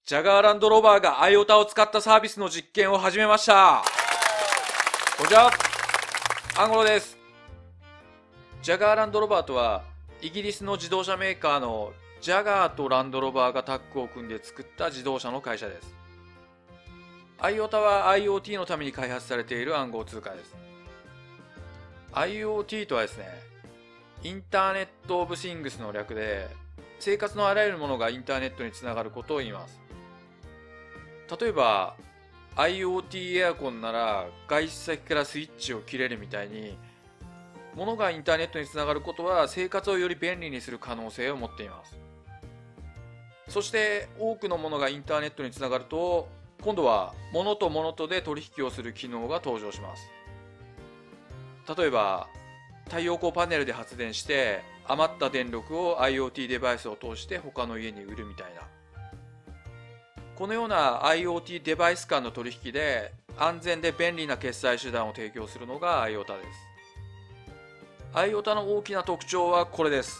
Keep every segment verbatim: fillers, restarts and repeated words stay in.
ジャガーランドローバーが アイオタ を使ったサービスの実験を始めました。こんにちは、アンゴロです。ジャガーランドローバーとは、イギリスの自動車メーカーのジャガーとランドローバーがタッグを組んで作った自動車の会社です。アイオタ は アイオーティー のために開発されている暗号通貨です。アイオーティー とはですね、インターネット・オブ・シングスの略で、生活のあらゆるものがインターネットにつながることを言います。例えば アイオーティー エアコンなら外出先からスイッチを切れるみたいに、物がインターネットにつながることは生活をより便利にする可能性を持っています。そして多くのものがインターネットにつながると、今度は物と物とで取引をする機能が登場します。例えば太陽光パネルで発電して余った電力を アイオーティー デバイスを通して他の家に売るみたいな、このような アイオーティー デバイス間の取引で安全で便利な決済手段を提供するのが アイオタ です。 アイオタ の大きな特徴はこれです。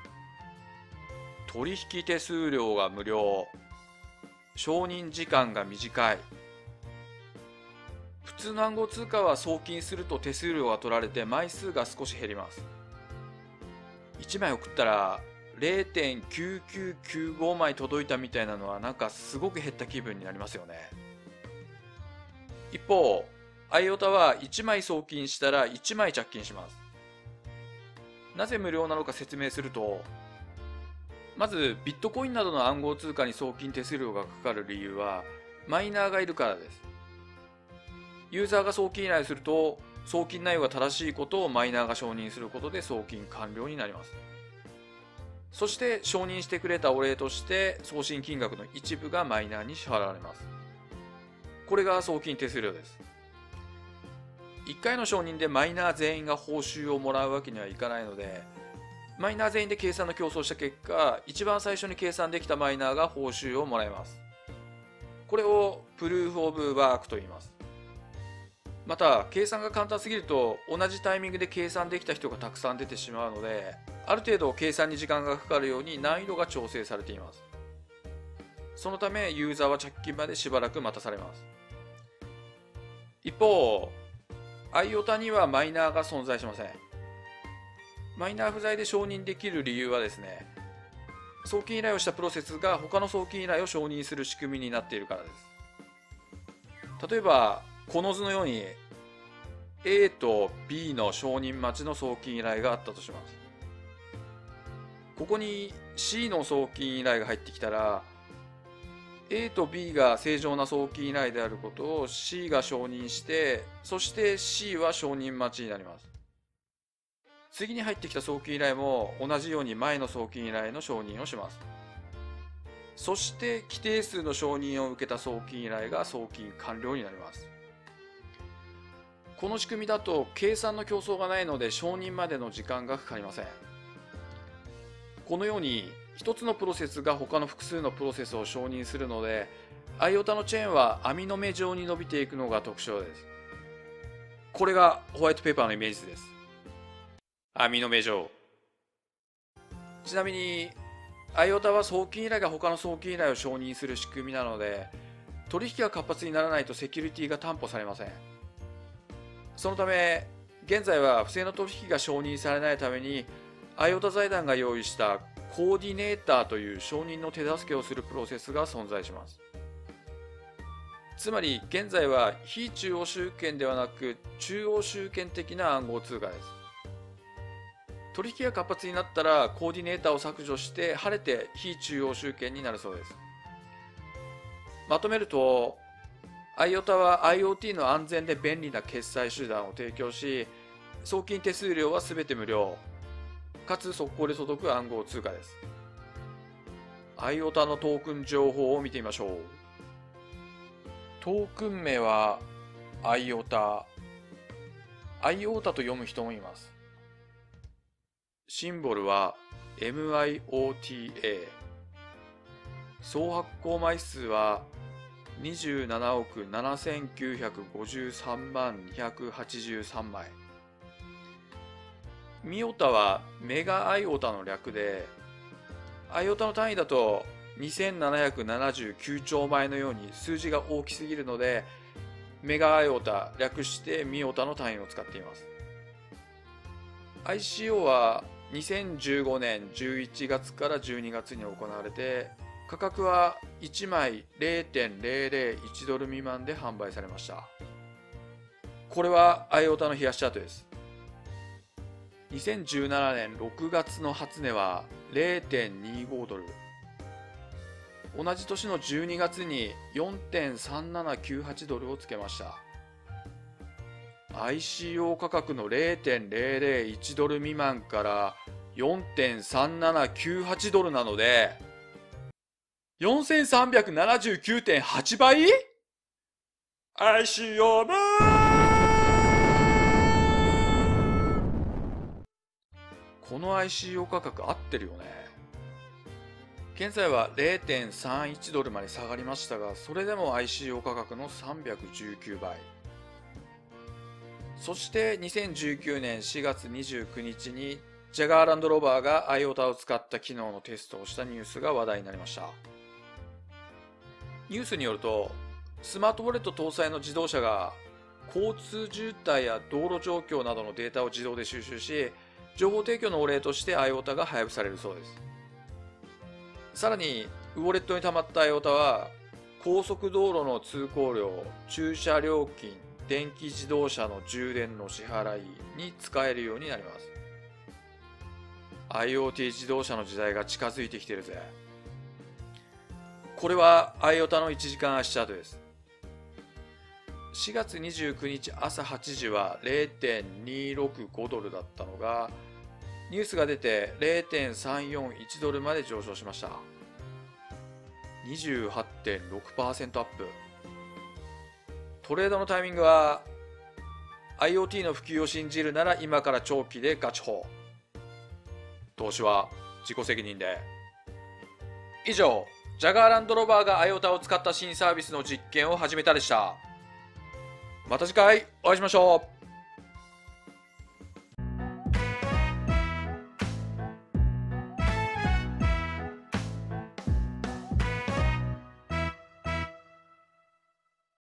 取引手数料が無料、承認時間が短い。普通の暗号通貨は送金すると手数料が取られて枚数が少し減ります。いちまい送ったら ゼロてんきゅうきゅうきゅうご 枚届いたみたいなのはなんかすごく減った気分になりますよね。一方 アイオタ はいちまい送金したらいちまい着金します。なぜ無料なのか説明すると、まずビットコインなどの暗号通貨に送金手数料がかかる理由はマイナーがいるからです。ユーザーが送金依頼すると送金内容が正しいことをマイナーが承認することで送金完了になります。そして承認してくれたお礼として送信金額の一部がマイナーに支払われます。これが送金手数料です。いっかいの承認でマイナー全員が報酬をもらうわけにはいかないので、マイナー全員で計算の競争した結果、一番最初に計算できたマイナーが報酬をもらえます。これをプルーフ・オブ・ワークと言います。また計算が簡単すぎると同じタイミングで計算できた人がたくさん出てしまうので、ある程度計算に時間がかかるように難易度が調整されています。そのためユーザーは着金までしばらく待たされます。一方 アイオタ にはマイナーが存在しません。マイナー不在で承認できる理由はですね、送金依頼をしたプロセスが他の送金依頼を承認する仕組みになっているからです。例えばこの図のように A と B の承認待ちの送金依頼があったとします。ここに C の送金依頼が入ってきたら A と B が正常な送金依頼であることを C が承認して、そして C は承認待ちになります。次に入ってきた送金依頼も同じように前の送金依頼の承認をします。そして規定数の承認を受けた送金依頼が送金完了になります。この仕組みだと計算の競争がないので承認までの時間がかかりません。このように一つのプロセスが他の複数のプロセスを承認するので、 アイオタ のチェーンは網の目状に伸びていくのが特徴です。これがホワイトペーパーのイメージ図です。網の目状。ちなみに アイオタ は送金依頼が他の送金依頼を承認する仕組みなので、取引が活発にならないとセキュリティが担保されません。そのため現在は不正の取引が承認されないために アイオタ 財団が用意したコーディネーターという承認の手助けをするプロセスが存在します。つまり現在は非中央集権ではなく中央集権的な暗号通貨です。取引が活発になったらコーディネーターを削除して晴れて非中央集権になるそうです。まとめると アイオタ は アイオーティー の安全で便利な決済手段を提供し、送金手数料はすべて無料、かつ速攻で届く暗号通貨です。 アイオタ のトークン情報を見てみましょう。トークン名は アイオタ、 アイオタ と読む人もいます。シンボルは エムアイオーティーエー、 総発行枚数はにじゅうななおくななせんきゅうひゃくごじゅうさんまんにひゃくはちじゅうさんまい。ミオタはメガアイオタの略で、アイオタの単位だとにせんななひゃくななじゅうきゅうちょうまえのように数字が大きすぎるので、メガアイオタ、略してミオタの単位を使っています。アイシーオー はにせんじゅうごねんじゅういちがつからじゅうにがつに行われて、価格はいちまい れいてんぜろぜろいち ドル未満で販売されました。これはアイオタの冷やしチャートです。にせんじゅうななねんろくがつの初値は れいてんにご ドル。同じ年のじゅうにがつに よんてんさんななきゅうはち ドルをつけました。アイシーオー 価格の れいてんぜろぜろいち ドル未満から よんてんさんななきゅうはち ドルなので よんせんさんびゃくななじゅうきゅうてんはち 倍 アイシーオー ムこの アイシーオー 価格合ってるよね。現在は れいてんさんいち ドルまで下がりましたが、それでも アイシーオー 価格のさんびゃくじゅうきゅうばい。そしてにせんじゅうきゅうねんしがつにじゅうくにちにジャガーランドローバーが アイオタ を使った機能のテストをしたニュースが話題になりました。ニュースによると、スマートウォレット搭載の自動車が交通渋滞や道路状況などのデータを自動で収集し、情報提供のお礼として アイオタ が配布されるそうです。さらにウォレットに溜まった アイオタ は高速道路の通行料、駐車料金、電気自動車の充電の支払いに使えるようになります。 アイオーティー 自動車の時代が近づいてきてるぜ。これは アイオタ のいちじかん足チャートです。しがつにじゅうくにち朝はちじは れいてんにろくご ドルだったのが、ニュースが出て れいてんさんよんいち ドルまで上昇しました。 にじゅうはってんろくパーセント アップ。トレードのタイミングは アイオーティー の普及を信じるなら今から長期でガチホ。投資は自己責任で。以上、ジャガーランドローバーが アイオタ を使った新サービスの実験を始めたでした。また次回お会いしましょう。